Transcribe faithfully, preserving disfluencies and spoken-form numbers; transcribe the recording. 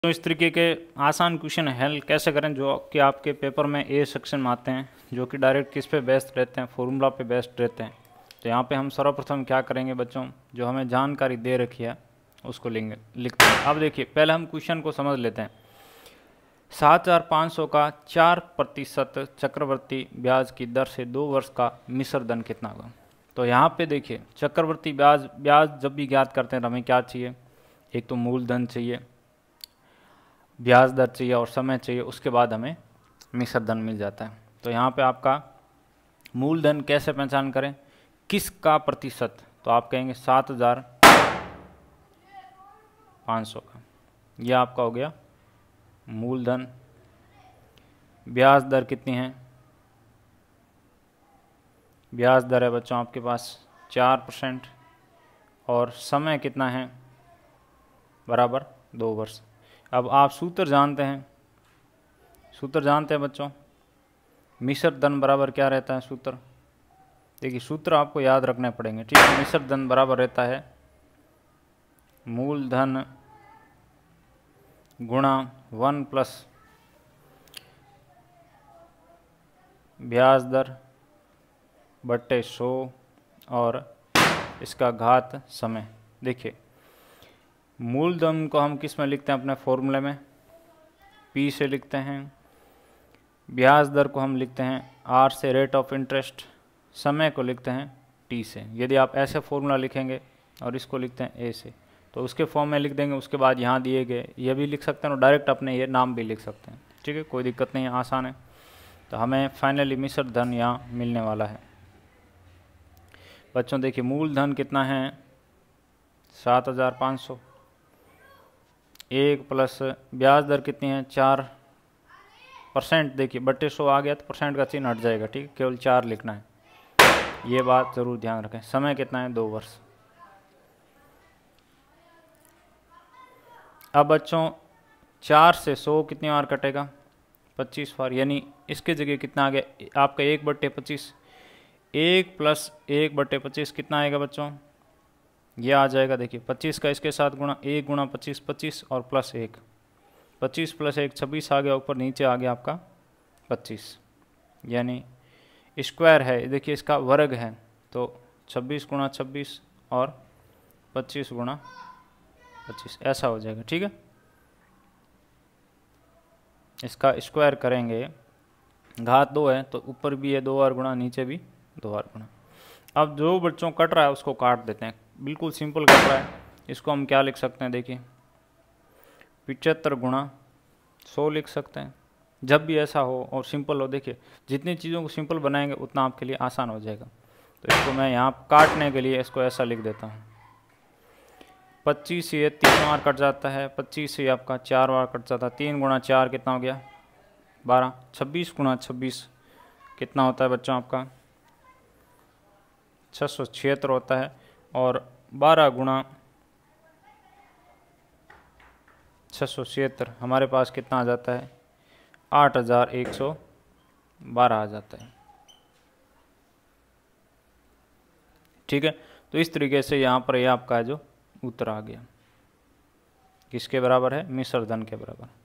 तो इस तरीके के आसान क्वेश्चन हल कैसे करें जो कि आपके पेपर में ए सेक्शन में आते हैं, जो कि डायरेक्ट किस पे बेस्ड रहते हैं, फॉर्मूला पे बेस्ड रहते हैं। तो यहाँ पे हम सर्वप्रथम क्या करेंगे बच्चों, जो हमें जानकारी दे रखी है उसको लेंगे लिखते हैं। अब देखिए पहले हम क्वेश्चन को समझ लेते हैं। सात हज़ार पाँच सौ का चार प्रतिशत चक्रवर्ती ब्याज की दर से दो वर्ष का मिश्र धन कितना होगा। तो यहाँ पे देखिए चक्रवर्ती ब्याज ब्याज जब भी ज्ञात करते हैं तो हमें क्या चाहिए, एक तो मूलधन चाहिए, ब्याज दर चाहिए और समय चाहिए, उसके बाद हमें मिश्र धन मिल जाता है। तो यहाँ पे आपका मूलधन कैसे पहचान करें, किसका प्रतिशत, तो आप कहेंगे सात हजार पाँच सौ का, यह आपका हो गया मूलधन। ब्याज दर कितनी है, ब्याज दर है बच्चों आपके पास चार परसेंट, और समय कितना है बराबर दो वर्ष। अब आप सूत्र जानते हैं, सूत्र जानते हैं बच्चों, मिश्र धन बराबर क्या रहता है सूत्र, देखिए सूत्र आपको याद रखने पड़ेंगे, ठीक है। मिश्र धन बराबर रहता है मूलधन गुणा वन प्लस ब्याज दर बट्टे सौ और इसका घात समय। देखिए मूलधन को हम किस में लिखते हैं, अपने फॉर्मूले में पी से लिखते हैं, ब्याज दर को हम लिखते हैं आर से रेट ऑफ इंटरेस्ट, समय को लिखते हैं टी से। यदि आप ऐसे फॉर्मूला लिखेंगे और इसको लिखते हैं ए से तो उसके फॉर्म में लिख देंगे, उसके बाद यहाँ दिए गए ये भी लिख सकते हैं और डायरेक्ट अपने ये नाम भी लिख सकते हैं, ठीक है, कोई दिक्कत नहीं है, आसान है। तो हमें फाइनली मिश्र धन यहाँ मिलने वाला है बच्चों। देखिए मूलधन कितना है सात हज़ार पाँच सौ, एक प्लस ब्याज दर कितनी है चार परसेंट, देखिए बट्टे सौ आ गया तो परसेंट का चिन्ह हट जाएगा, ठीक है, केवल चार लिखना है, ये बात ज़रूर ध्यान रखें। समय कितना है दो वर्ष। अब बच्चों चार से सौ कितनी बार कटेगा, पच्चीस बार, यानी इसके जगह कितना आ गया आपका एक बट्टे पच्चीस, एक प्लस एक बट्टे पच्चीस कितना आएगा बच्चों, ये आ जाएगा, देखिए पच्चीस का इसके साथ गुणा, एक गुणा पच्चीस पच्चीस और प्लस एक, पच्चीस प्लस एक छब्बीस आ गया, ऊपर नीचे आ गया आपका पच्चीस, यानी स्क्वायर है, देखिए इसका वर्ग है तो छब्बीस गुणा छब्बीस और पच्चीस गुणा पच्चीस ऐसा हो जाएगा, ठीक है। इसका स्क्वायर करेंगे, घात दो है तो ऊपर भी है दो बार गुणा, नीचे भी दो बार गुणा। अब जो बच्चों कट रहा है उसको काट देते हैं, बिल्कुल सिंपल कट रहा है, इसको हम क्या लिख सकते हैं, देखिए पिचहत्तर गुणा सौ लिख सकते हैं। जब भी ऐसा हो और सिंपल हो, देखिए जितनी चीज़ों को सिंपल बनाएंगे उतना आपके लिए आसान हो जाएगा। तो इसको मैं यहाँ काटने के लिए इसको ऐसा लिख देता हूँ, पच्चीस ये तीन बार कट जाता है, पच्चीस ये आपका चार बार कट जाता है, तीन गुणा चार कितना हो गया बारह, छब्बीस गुणा छब्बीस कितना होता है बच्चों आपका छः सौ छिहत्तर होता है, और बारह गुणा छः सौ छिहत्तर हमारे पास कितना आ जाता है, आठ हज़ार एक सौ बारह आ जाता है, ठीक है। तो इस तरीके से यहाँ पर ये यह आपका जो उत्तर आ गया, किसके बराबर है, मिश्र धन के बराबर।